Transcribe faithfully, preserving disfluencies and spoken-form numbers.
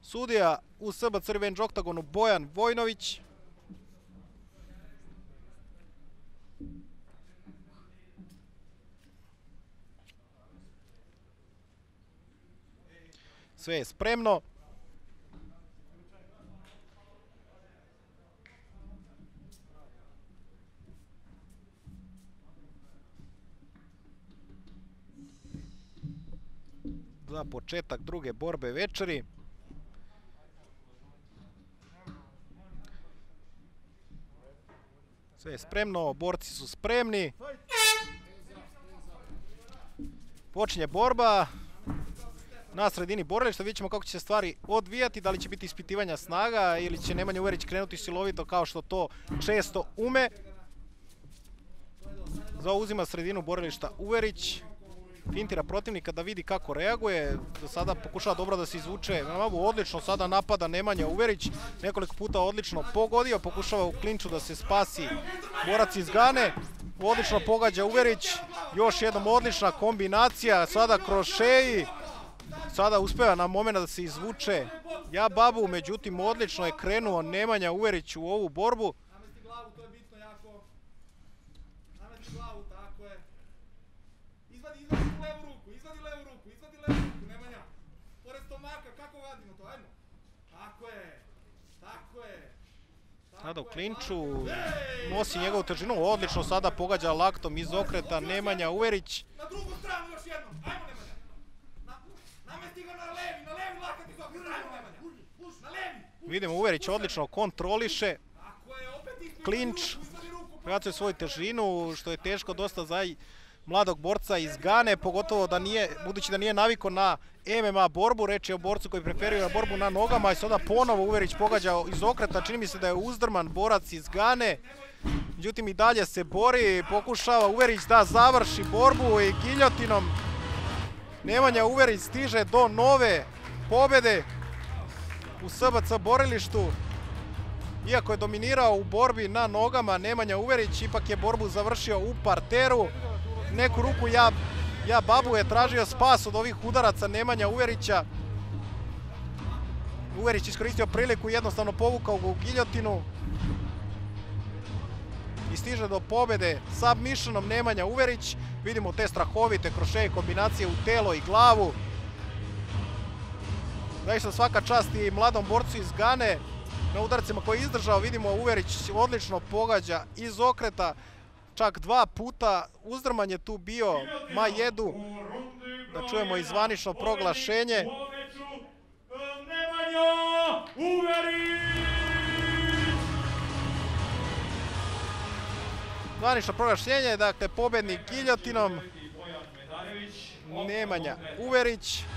Sudija u S B C Revenge oktagonu Bojan Vojnović. Sve je spremno. Za početak druge borbe večeri. Sve je spremno, borci su spremni. Počinje borba. Na sredini borilišta vidjet ćemo kako će se stvari odvijati, da li će biti ispitivanja snaga ili će Nemanja Uverić krenuti silovito kao što to često ume. Zauzima sredinu borilišta Uverić. Fintira protivnika da vidi kako reaguje. Do sada pokušava dobro da se izvuče. Odlično sada napada Nemanja Uverić. Nekoliko puta odlično pogodio. Pokušava u klinču da se spasi borac iz Gane. Odlično pogađa Uverić. Još jednom odlična kombinacija. Sada krošeji. Sada uspeva na moment da se izvuče Ja Babu. Međutim, odlično je krenuo Nemanja Uverić u ovu borbu. Sada u klinču, nosi njegovu težinu, odlično sada pogađa laktom iz okreta Nemanja Uverić. Na drugu stranu još jednom, ajmo Nemanja! Namesti ga na levi, na levi lakat iz okreta, ajmo Nemanja! Na levi! Vidimo Uverić odlično kontroliše klinč, prebacuje svoju težinu, što je teško dosta za mladog borca iz Gane, pogotovo da nije, budući da nije naviko na M M A borbu, reč je o borcu koji preferira borbu na nogama i sada ponovo Uverić pogađa iz okreta, čini mi se da je uzdrman borac iz Gane, međutim i dalje se bori, pokušava Uverić da završi borbu i giljotinom Nemanja Uverić stiže do nove pobjede u S B C borilištu. Iako je dominirao u borbi na nogama Nemanja Uverić, ipak je borbu završio u parteru. Neku ruku Ja, ja Babu je tražio spas od ovih udaraca Nemanja Uverića. Uverić iskoristio priliku, jednostavno povukao ga u giljotinu. I stiže do pobjede submissionom Nemanja Uverić. Vidimo te strahovite krošeje kombinacije u telo i glavu. Zaista svaka čast i mladom borcu iz Gane na udarcima koji je izdržao. Vidimo Uverić odlično pogađa iz okreta. Čak dva puta uzdrman je tu bio Majedu. Da čujemo i zvanično proglašenje. Zvanično proglašenje, dakle pobjednik giljotinom Nemanja Uverić.